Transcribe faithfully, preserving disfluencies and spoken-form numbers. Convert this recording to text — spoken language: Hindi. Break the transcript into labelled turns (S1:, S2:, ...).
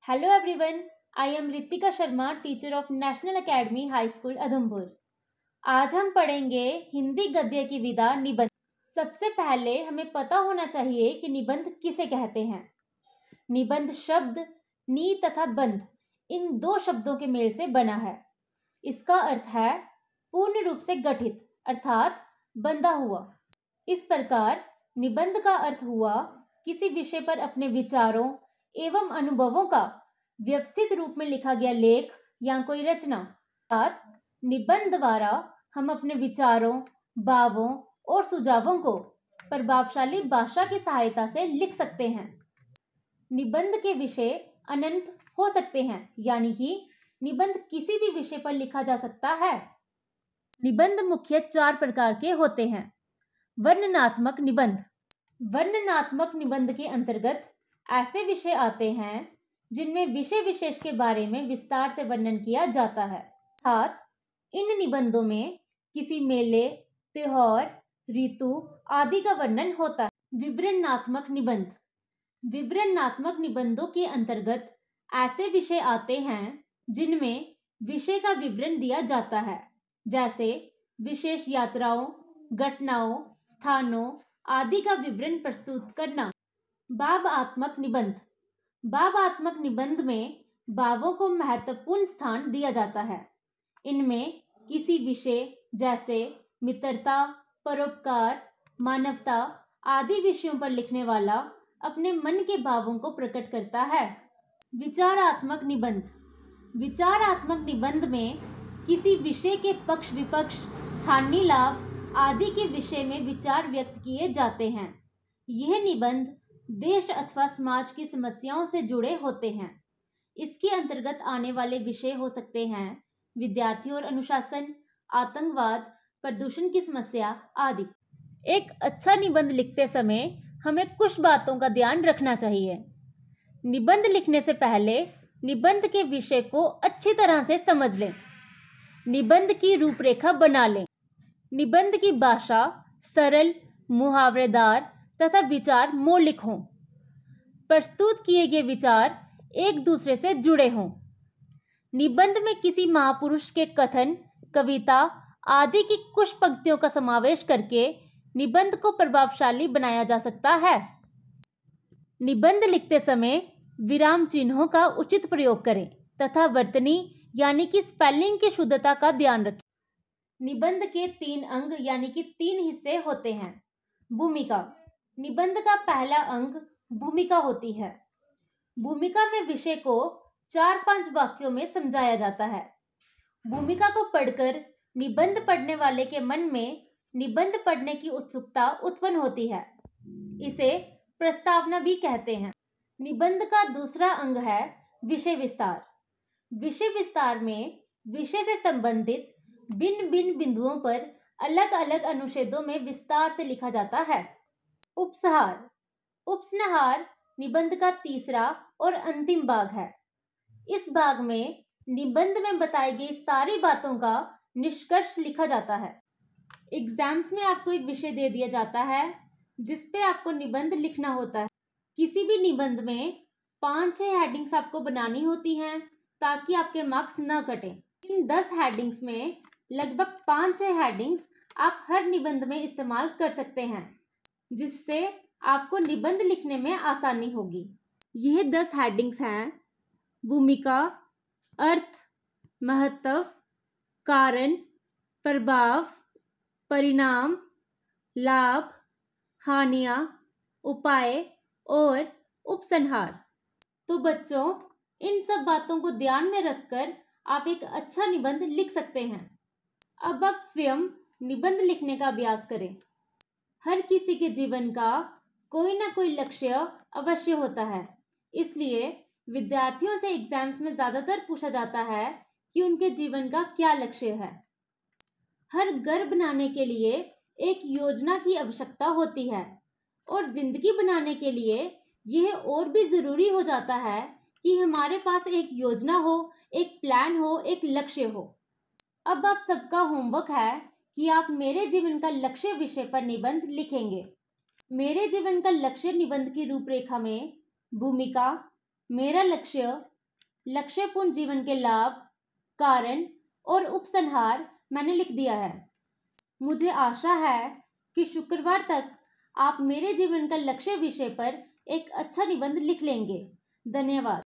S1: Hello everyone, I am Ritika Sharma, teacher of National Academy High School, Udhampur. आज हम पढ़ेंगे हिंदी गद्य की विधा निबंध। सबसे पहले हमें पता होना चाहिए कि निबंध किसे कहते हैं। निबंध शब्द नी तथा बंध इन दो शब्दों के मेल से बना है। इसका अर्थ है पूर्ण रूप से गठित अर्थात बंधा हुआ। इस प्रकार निबंध का अर्थ हुआ किसी विषय पर अपने विचारों एवं अनुभवों का व्यवस्थित रूप में लिखा गया लेख या कोई रचना। अर्थात निबंध द्वारा हम अपने विचारों, भावों और सुझावों को प्रभावशाली भाषा की सहायता से लिख सकते हैं। निबंध के विषय अनंत हो सकते हैं, यानी कि निबंध किसी भी विषय पर लिखा जा सकता है। निबंध मुख्य चार प्रकार के होते हैं। वर्णनात्मक निबंध। वर्णनात्मक निबंध के अंतर्गत ऐसे विषय आते हैं जिनमें विषय विशेष के बारे में विस्तार से वर्णन किया जाता है। अर्थात इन निबंधों में किसी मेले, त्योहार, ऋतु आदि का वर्णन होता है। विवरणात्मक निबंध। विवरणात्मक निबंधों के अंतर्गत ऐसे विषय आते हैं जिनमें विषय का विवरण दिया जाता है, जैसे विशेष यात्राओं, घटनाओं, स्थानों आदि का विवरण प्रस्तुत करना। भावात्मक निबंध। भावात्मक निबंध में भावों को महत्वपूर्ण स्थान दिया जाता है। इनमें किसी विषय जैसे मित्रता, परोपकार, मानवता आदि विषयों पर लिखने वाला अपने मन के भावों को प्रकट करता है। विचारात्मक निबंध। विचारात्मक निबंध में किसी विषय के पक्ष विपक्ष, हानि लाभ आदि के विषय में विचार व्यक्त किए जाते हैं। यह निबंध देश अथवा समाज की समस्याओं से जुड़े होते हैं। इसके अंतर्गत आने वाले विषय हो सकते हैं विद्यार्थी और अनुशासन, आतंकवाद, प्रदूषण की समस्या आदि। एक अच्छा निबंध लिखते समय हमें कुछ बातों का ध्यान रखना चाहिए। निबंध लिखने से पहले निबंध के विषय को अच्छी तरह से समझ लें। निबंध की रूपरेखा बना लें। निबंध की भाषा सरल, मुहावरेदार तथा विचार मौलिक हों। प्रस्तुत किए गए विचार एक दूसरे से जुड़े हों। निबंध में किसी महापुरुष के कथन, कविता आदि की कुछ पंक्तियों का समावेश करके निबंध को प्रभावशाली बनाया जा सकता है। निबंध लिखते समय विराम चिन्हों का उचित प्रयोग करें तथा वर्तनी यानी कि स्पेलिंग की शुद्धता का ध्यान रखें। निबंध के तीन अंग यानी कि तीन हिस्से होते हैं। भूमिका। निबंध का पहला अंग भूमिका होती है। भूमिका में विषय को चार पांच वाक्यों में समझाया जाता है। भूमिका को पढ़कर निबंध पढ़ने वाले के मन में निबंध पढ़ने की उत्सुकता उत्पन्न होती है। इसे प्रस्तावना भी कहते हैं। निबंध का दूसरा अंग है विषय विस्तार। विषय विस्तार में विषय से संबंधित भिन्न भिन्न बिंदुओं पर अलग अलग अनुच्छेदों में विस्तार से लिखा जाता है। उपसंहार। उपसंहार निबंध का तीसरा और अंतिम भाग है। इस भाग में निबंध में बताई गई सारी बातों का निष्कर्ष लिखा जाता है। एग्जाम्स में आपको एक विषय दे दिया जाता है जिस पे आपको निबंध लिखना होता है। किसी भी निबंध में पांच छह हेडिंग्स आपको बनानी होती हैं ताकि आपके मार्क्स न कटें। इन दस हेडिंग्स में लगभग पांच छह हेडिंग्स आप हर निबंध में इस्तेमाल कर सकते हैं, जिससे आपको निबंध लिखने में आसानी होगी। यह दस हेडिंग्स हैं: भूमिका, अर्थ, महत्व, कारण, प्रभाव, परिणाम, लाभ, हानियां, उपाय और उपसंहार। तो बच्चों, इन सब बातों को ध्यान में रखकर आप एक अच्छा निबंध लिख सकते हैं। अब आप स्वयं निबंध लिखने का अभ्यास करें। हर किसी के जीवन का कोई ना कोई लक्ष्य अवश्य होता है, इसलिए विद्यार्थियों से एग्जाम्स में ज्यादातर पूछा जाता है कि उनके जीवन का क्या लक्ष्य है। हर घर बनाने के लिए एक योजना की आवश्यकता होती है और जिंदगी बनाने के लिए यह और भी जरूरी हो जाता है कि हमारे पास एक योजना हो, एक प्लान हो, एक लक्ष्य हो। अब आप सबका होमवर्क है कि आप मेरे जीवन का लक्ष्य विषय पर निबंध लिखेंगे। मेरे जीवन का लक्ष्य निबंध की रूपरेखा में भूमिका, मेरा लक्ष्य, लक्ष्यपूर्ण जीवन के लाभ, कारण और उपसंहार मैंने लिख दिया है। मुझे आशा है कि शुक्रवार तक आप मेरे जीवन का लक्ष्य विषय पर एक अच्छा निबंध लिख लेंगे। धन्यवाद।